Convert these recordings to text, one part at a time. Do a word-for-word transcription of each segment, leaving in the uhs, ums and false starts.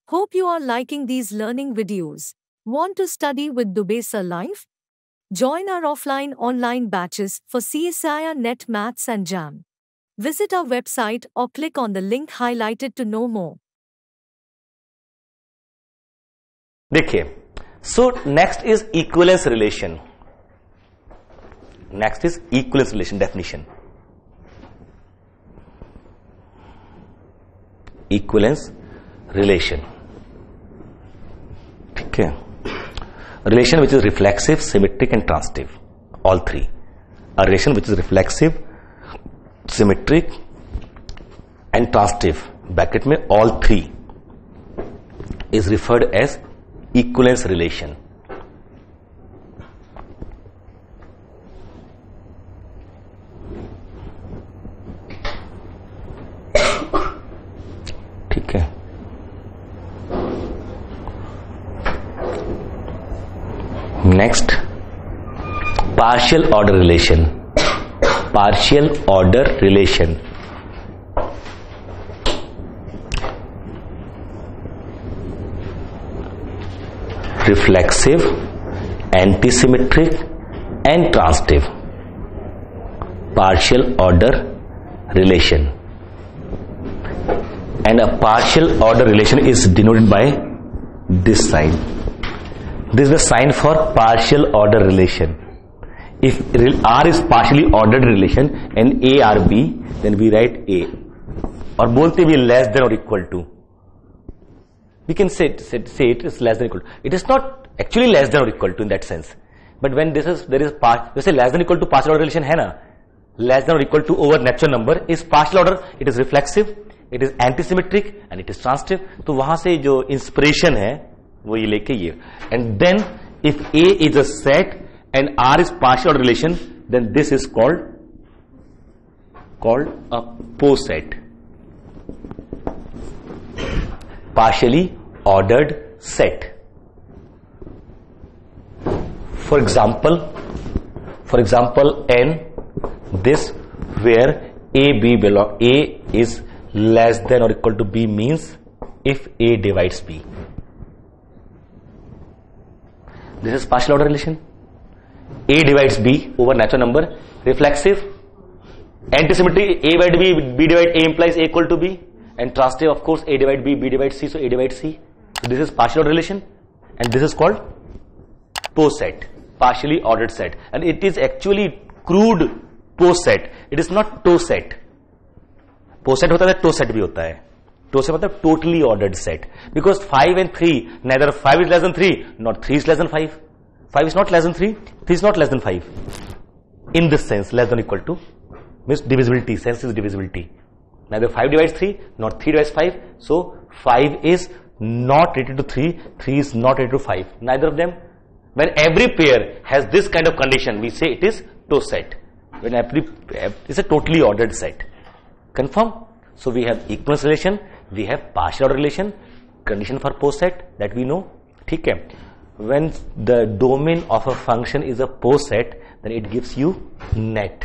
Hope you are liking these learning videos. Want to study with Dubey Sir Live? Join our offline online batches for C S I R Net Maths and Jam. Visit our website or click on the link highlighted to know more. देखिए, so next is equivalence relation. Next is equivalence relation definition. Equivalence relation. ठीक है, relation which is reflexive, symmetric and transitive. All three. A relation which is reflexive, symmetric and transitive. Bracket में all three is referred as equivalence relation. ठीक है, next partial order relation. Partial order relation reflexive, antisymmetric and transitive. Partial order relation. And a partial order relation is denoted by this sign. This is the sign for partial order relation. If R is partially ordered relation and A are B, then we write A. और बोलते भी less than or equal to. We can say, say, say it is less than equal to. It is not actually less than or equal to in that sense. But when this is, there is part, we say less than equal to partial order relation है ना, less than or equal to over natural number is partial order. It is reflexive, it is antisymmetric and it is transitive. तो वहां से जो inspiration है वो ये लेके ये. And then if A is a set and R is partial order relation, then this is called called a poset. Partially ordered set. For example, for example, N, this where A, B belong, A is less than or equal to B means if A divides B. This is partial order relation. A divides B over natural number. Reflexive. Antisymmetry, A divide B, B divide A implies A equal to B. And transitive, of course, A divide B, B divides C, so A divides C. So this is partial order relation, and this is called poset, partially ordered set. And it is actually crude poset. It is not toset. Poset होता है, toset भी होता है. Toset मतलब totally ordered set. Because five and three, neither five is less than three, nor three is less than five. Five is not less than three, three is not less than five. In this sense, less than or equal to means divisibility. Sense is divisibility. Neither five divides three, nor three divides five. So five is not related to three, three is not related to five. Neither of them. When every pair has this kind of condition, we say it is toset. When every it's a totally ordered set. Confirm? So we have equivalence relation, we have partial order relation, condition for poset that we know. ठीक है. When the domain of a function is a poset, then it gives you net.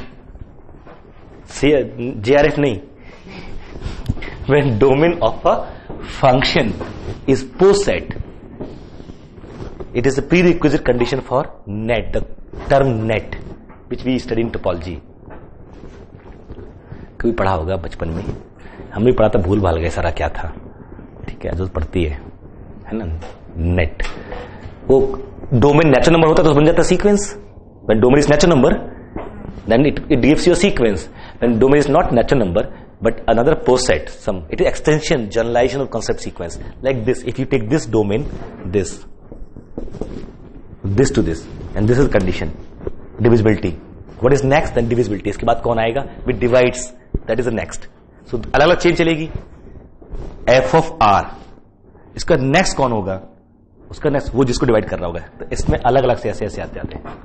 Say J R F नहीं. When domain of a function is poset, it is a prerequisite condition for net, the term net, which we study in topology. कभी पढ़ा होगा बचपन में, हम भी पढ़ा था, भूल भाल गए सारा क्या था. ठीक है, जो पढ़ती है है ना, नेट. वो डोमेन नेचुरल नंबर होता तो बन जाता sequence. When domain is natural number, then it, it gives you a sequence. When domain is not natural number but another poset, some it is extension, generalization of concept sequence like this. If you take this domain, this this to this, and this is condition, divisibility. What is next? Then divisibility. इसके बाद कौन आएगा? With divides, that is the next. So अलग अलग chain चलेगी. F of R, इसका next कौन होगा? उसका नेक्स्ट वो जिसको डिवाइड कर रहा होगा. तो इसमें अलग अलग से ऐसे ऐसे आते आते हैं.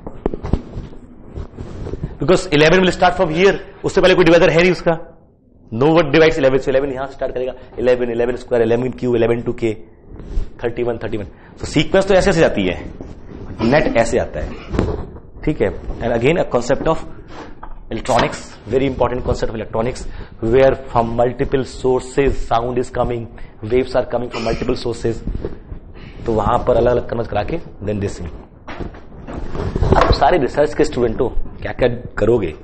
Because eleven will start from here. उससे पहले कोई डिवाइडर है नहीं उसका. No one divides eleven. So eleven यहां स्टार्ट करेगा. eleven, eleven square, eleven cube, eleven to k, thirty-one, thirty-one. So sequence तो ऐसे ऐसे जाती है. नेट ऐसे आता है. ठीक है. And again a concept of electronics, very important concept of electronics, where from multiple sources sound is coming, waves are coming from multiple sources. तो वहां पर अलग अलग कन्वर्ट करा के देन दिस। आप सारे रिसर्च के स्टूडेंट हो, क्या क्या करोगे?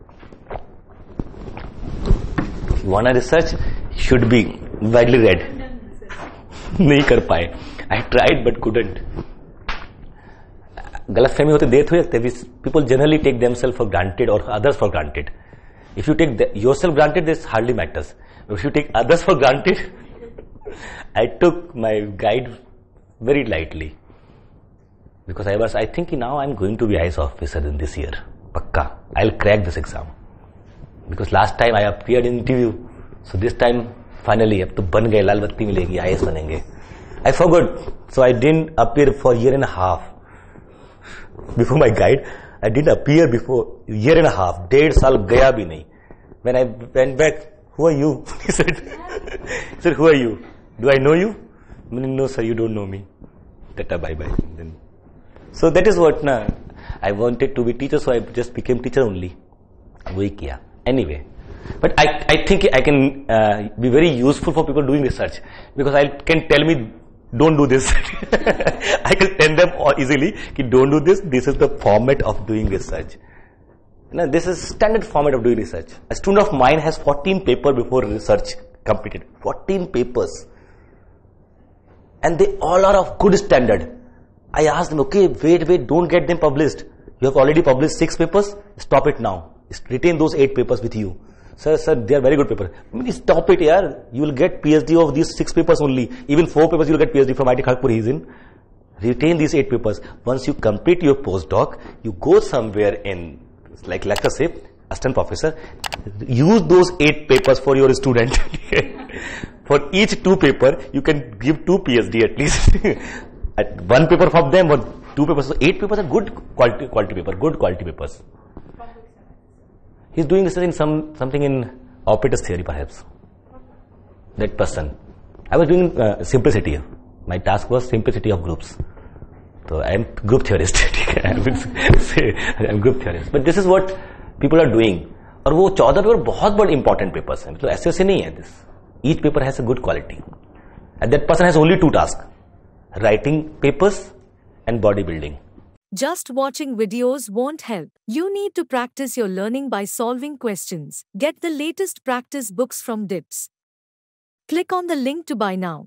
One research should be widely read. नहीं कर पाए, आई ट्राइड बट कुडंट। गलत फहमी होते देर थोड़ी लगते, people generally take themselves for granted और others for granted. If you take yourself granted this hardly matters, if you take others for granted, I took my guide very lightly because I was I think now I'm going to be I A S officer in this year. Pakka, I'll crack this exam because last time I appeared in interview, so this time finally अब तो बन गए, लाल बत्ती मिलेगी, I A S बनेंगे. I forgot, so I didn't appear for year and a half before my guide. I didn't appear before year and a half. डेढ़ साल गया भी नहीं. When I went back, who are you? He said, he said, who are you? Do I know you? No sir, you don't know me. Tata, bye bye. Then, so that is what na. I wanted to be teacher, so I just became teacher only. वही किया. Anyway, but I I think I can uh, be very useful for people doing research because I can tell me don't do this. I can tell them easily कि don't do this. This is the format of doing research. Now this is standard format of doing research. A student of mine has fourteen papers before research completed. fourteen papers. And they all are of good standard. I asked them, okay, wait, wait, don't get them published. You have already published six papers. Stop it now. Retain those eight papers with you. Sir, sir, they are very good papers. I mean, stop it, yaar. You will get PhD of these six papers only. Even four papers you will get PhD from I I T Kharagpur. He is in. Retain these eight papers. Once you complete your postdoc, you go somewhere in, like let us say, assistant professor. Use those eight papers for your student. For each two paper, you can give two PhD at least. At one paper for them or two papers. So eight papers are good quality quality paper, good quality papers. He's doing this in some something in operators theory, perhaps. That person. I was doing uh, simplicity. My task was simplicity of groups. So I am group theorist. I am group theorist. But this is what people are doing. और वो चौदह paper बहुत बड़े important papers हैं, मतलब ऐसे ऐसे नहीं है. This each paper has a good quality, and that person has only two tasks: writing papers and bodybuilding. Just watching videos won't help. You need to practice your learning by solving questions. Get the latest practice books from D I P S. Click on the link to buy now.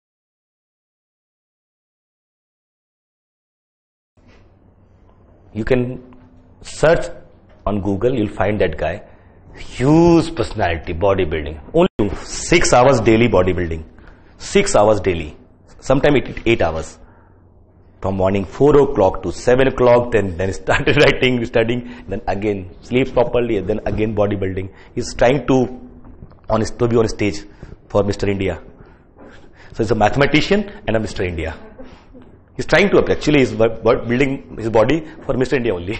You can search on Google, you'll find that guy. Huge personality, bodybuilding. Only six hours daily bodybuilding. Six hours daily. Sometime it eight hours. From morning four o'clock to seven o'clock, then then started writing, studying, then again sleep properly, and then again bodybuilding. He's trying to on to be on stage for Mister India. So he's a mathematician and a Mister India. He's trying to actually he's building his body for Mister India only.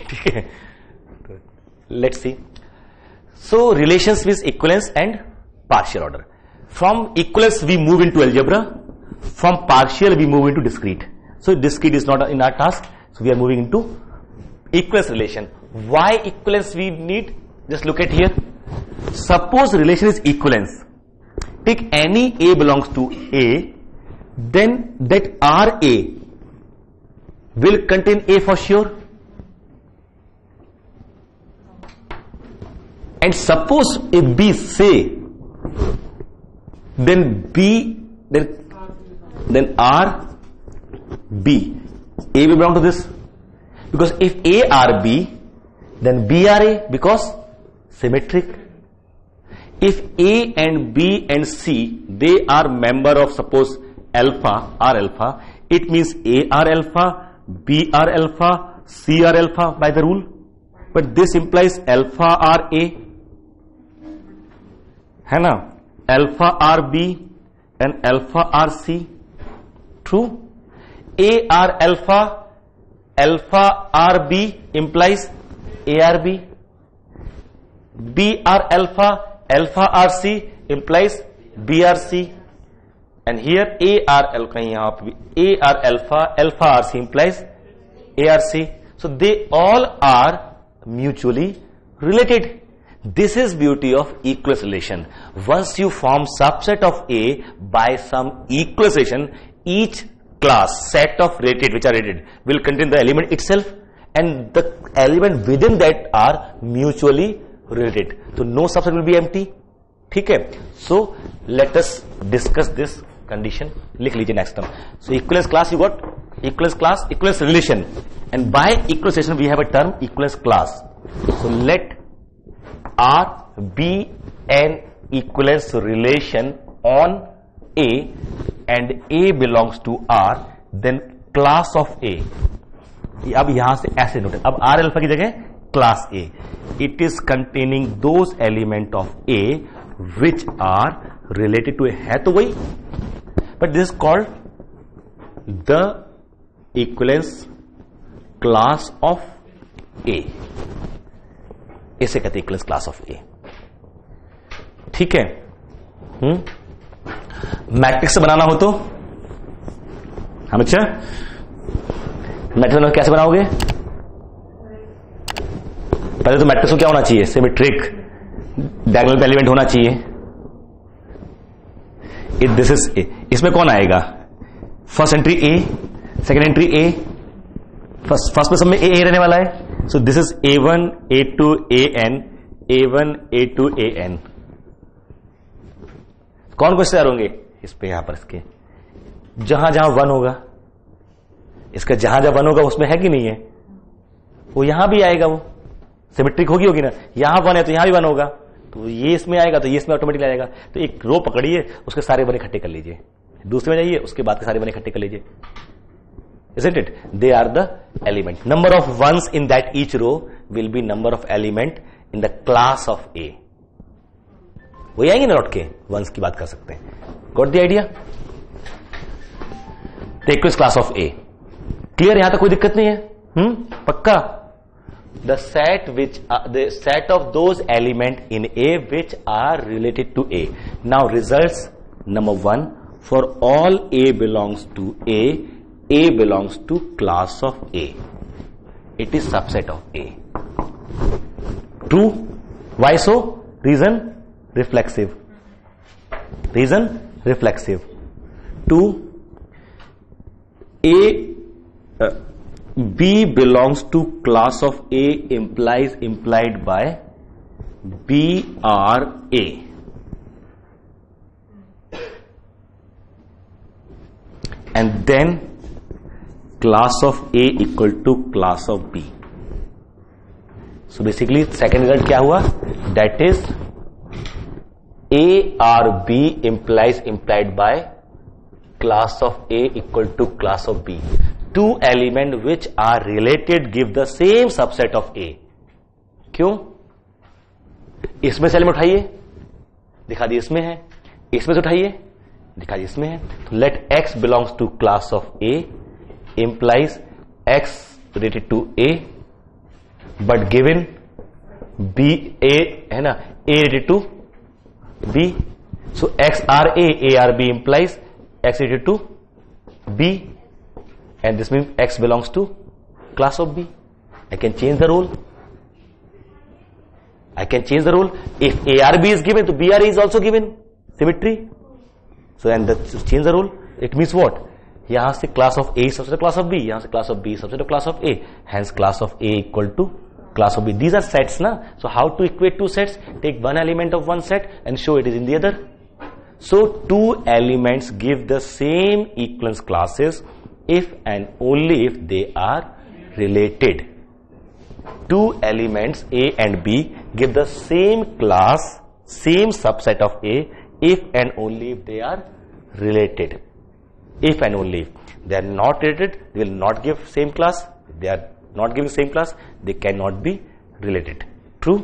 Let's see. So relations with equivalence and partial order. From equivalence we move into algebra. From partial we move into discrete. So discrete is not in our task. So we are moving into equivalence relation. Why equivalence we need? Just look at here. Suppose relation is equivalence. Take any A belongs to A, then that R A will contain A for sure. And suppose if B say, then B, then, then R, B. A will belong to this. Because if A are B, then B are A because symmetric. If A and B and C, they are member of suppose alpha, R alpha, it means A are alpha, B are alpha, C are alpha by the rule. But this implies alpha are A. है ना, alpha R B and alpha R C. True. A R alpha, alpha R B implies A R B. B R alpha, alpha R C implies B R C. And here A R alpha, यहाँ पे A R alpha, alpha R C implies A R C. So they all are mutually related. This is beauty of equivalence relation. Once you form subset of A by some equivalence relation, each class set of related which are related will contain the element itself, and the element within that are mutually related. So no subset will be empty. ठीक है. So let us discuss this condition. लिख लीजिए next term. So equivalence class you got equivalence class, equivalence relation, and by equivalence relation we have a term equivalence class. So let R be an equivalence relation on A and A belongs to R, then class of A. अब यहां से ऐसे note, अब R alpha की जगह class A. It is containing those element of A which are related to A. है तो वही, but this is called the equivalence class of A. इसे कहते हैं इक्विवेलेंस क्लास ऑफ ए. ठीक है. हम्म मैट्रिक्स बनाना हो तो हम अच्छा मैट्रिक्स कैसे बनाओगे? पहले तो मैट्रिक्स को क्या होना चाहिए? सिमेट्रिक, डायगोनल पे एलिमेंट होना चाहिए. It this is A. इसमें कौन आएगा? First entry A, second entry A. First first में सब में ए ए रहने वाला है. So this is A one, A two, A n, A one, A two, A n. कौन क्वेश्चन होंगे इस पे? यहां पर इसके जहां जहां वन होगा, इसका जहां जहां वन होगा उसमें है कि नहीं है? वो यहां भी आएगा. वो सिमेट्रिक होगी होगी ना. यहां वन है तो यहां भी वन होगा, तो ये इसमें आएगा तो ये इसमें ऑटोमेटिकली आएगा. तो एक रो पकड़िए, उसके सारे वन इकट्ठे कर लीजिए. दूसरे में जाइए, उसके बाद के सारे वन इकट्ठे कर लीजिए. Isn't it? They are the element. Number of ones in that each row will be number of element in the class of A. वही आएंगे ना लौट के, ones की बात कर सकते हैं. Got the idea? The equivalence class of A. Clear? यहां तक कोई दिक्कत नहीं है? हम्म पक्का? The set which are, the set of those element in A which are related to A. Now results number one, for all A belongs to A, A belongs to class of A. It is subset of A. True? Why so? Reason? Reflexive. Reason? Reflexive. Two, A, uh, B belongs to class of A implies implied by B R A. And then class of A equal to class of B. So basically second result क्या हुआ? That is A or B implies implied by class of A equal to class of B. Two element which are related give the same subset of A. क्यों? इसमें से element उठाइए, दिखा दिए इसमें है. इसमें से उठाइए, दिखा दिए इसमें है. तो let X belongs to class of A implies X related to A, but given B A है ना, A related to B, so X R A, A R B implies X related to B, and this means X belongs to class of B. I can change the role. I can change the role. If A R B is given, so B R A is also given. Symmetry. So and the, change the role. It means what? यहां से class of A subset of class of B, यहां से class of B subset of class of A, hence class of A equal to class of B. These are sets ना. So how to equate two sets? Take one element of one set and show it is in the other. So two elements give the same equivalence classes if and only if they are related. Two elements A and B give the same class, same subset of A if and only if they are related. If and only if they are not related, they will not give same class. If they are not giving same class, they cannot be related. True?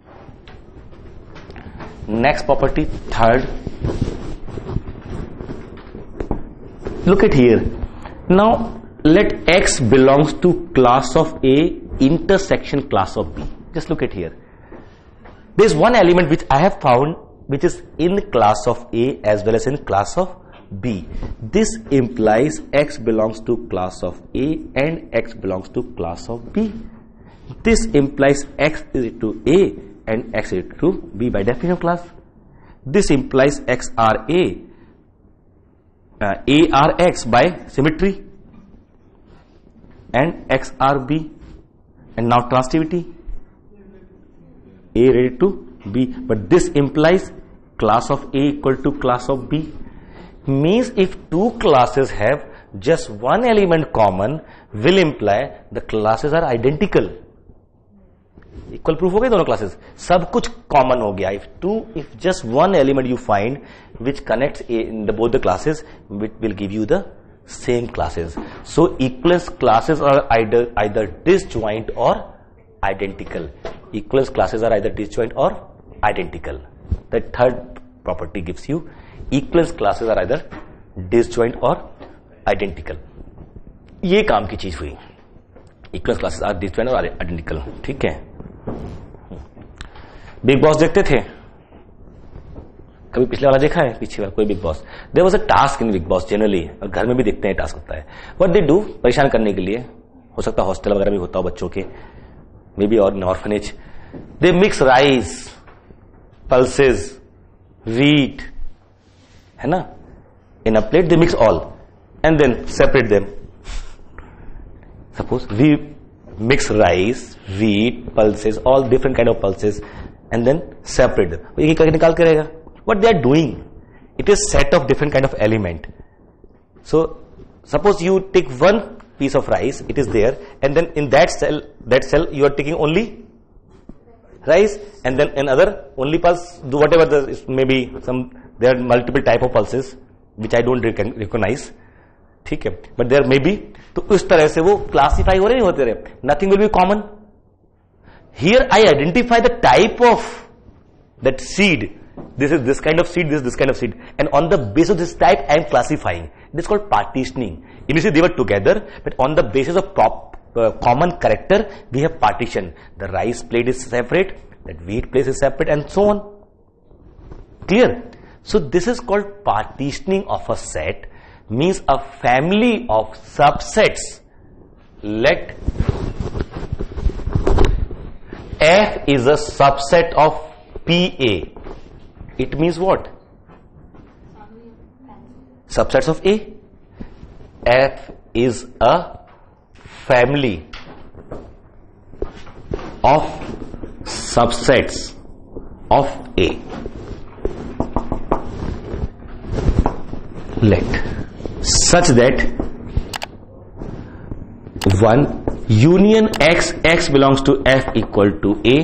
Next property, third. Look at here. Now let X belongs to class of A intersection class of B. Just look at here. There is one element which I have found which is in class of A as well as in class of B. This implies X belongs to class of A and X belongs to class of B. This implies x is equal to A and x is equal to B by definition of class. This implies x are A, uh, A are x by symmetry, and x are B. And now transitivity, A related to B, but this implies class of A equal to class of B. Means if two classes have just one element common, will imply the classes are identical. Equal proof हो गए दोनों classes, सब कुछ common हो गया. If two if just one element you find which connects in the both the classes will give you the same classes. So equivalence classes are either either disjoint और identical. Equivalence classes are either disjoint और identical. The third property gives you equivalence classes are either disjoint और identical. ये काम की चीज हुई. Equivalence classes are disjoint और identical. ठीक है. बिग बॉस देखते थे कभी? पिछले वाला देखा है? पीछे वाला कोई Bigg Boss? There was a task in Bigg Boss. Generally और घर में भी देखते हैं टास्क होता है. व्हाट दे डू, परेशान करने के लिए, हो सकता है हॉस्टल वगैरह भी होता हो बच्चों के, मे बी और orphanage. They mix rice, pulses, wheat, है ना, in a plate. They mix all and then separate them. Suppose we mix rice, wheat, pulses, all different kind of pulses, and then separate them. एक एक करके निकाल के रहेगा. What they are doing? It is set of different kind of element. So suppose you take one piece of rice, it is there, and then in that cell, that cell you are taking only rice, and then another only pulse. Do whatever the maybe some there are multiple type of pulses which I don't recognize. ठीक है, but there may be. तो उस तरह से वो classify हो रहे नहीं होते रहे. Nothing will be common. Here I identify the type of that seed. This is this kind of seed, this this kind of seed, and on the base of this type I am classifying. It is called partitioning. Initially they were together, but on the basis of common character we have partition. The rice plate is separate, that wheat plate is separate, and so on. Clear? So this is called partitioning of a set. Means a family of subsets. Let F is a subset of P A. It means what? Subsets of A. F is a family of subsets of A. Let such that one union x, x belongs to F equal to A.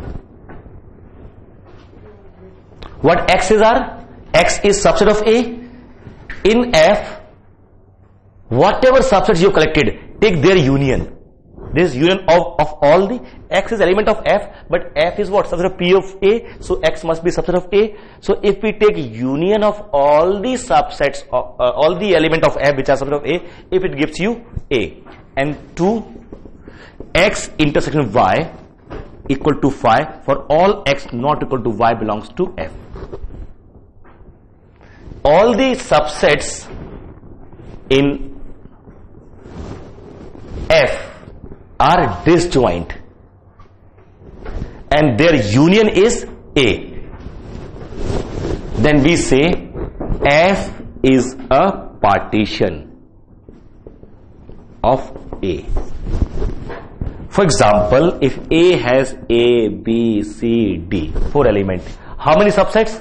What x is are? X is subset of A. In F, whatever subsets you collected, take their union. This is union of, of all the x is element of F, but F is what? Subset of P of A, so x must be subset of A. So if we take union of all the subsets of uh, all the element of F which are subset of A, if it gives you A, and two x intersection y equal to phi for all x not equal to y belongs to F. All the subsets in F are disjoint and their union is A. Then we say F is a partition of A. For example, if A has A, B, C, D, four element, how many subsets?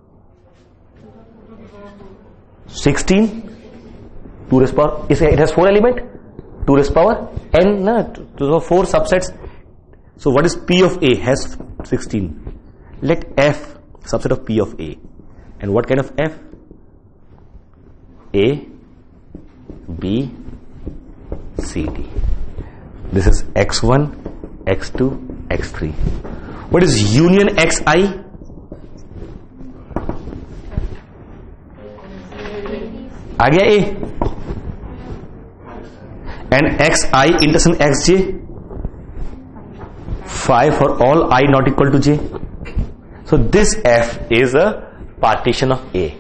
sixteen. two raised power, it has four element, two raised power n, no, so four subsets. So what is P of A? Has sixteen. Let F subset of P of A. And what kind of F? A, B, C, D. This is x one, x two, x three. What is union xi? आ गया A. And xi intersection xj, phi for all I not equal to j. So this F is a partition of A.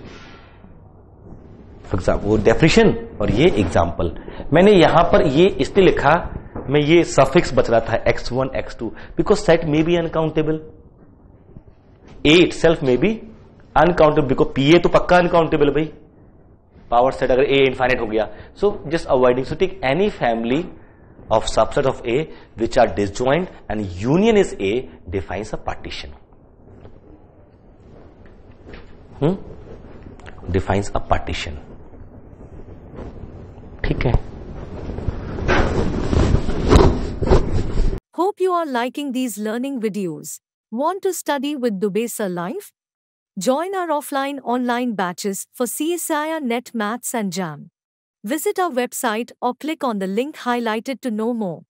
For example, वो definition और ये example. मैंने यहां पर ये इसलिए लिखा में ये सफिक्स बच रहा था X one X two, because set may be uncountable, A itself may be uncountable, because P A तो पक्का अनकाउंटेबल भाई, पावर सेट अगर ए इनफाइनाइट हो गया. So just avoiding. So take any family of subset of A which are disjoint and union is A defines a partition. Hmm? Defines a partition. ठीक है. Hope you are liking these learning videos. Want to study with Dubesa Live? Join our offline online batches for C S I R Net Maths and Jam. Visit our website or click on the link highlighted to know more.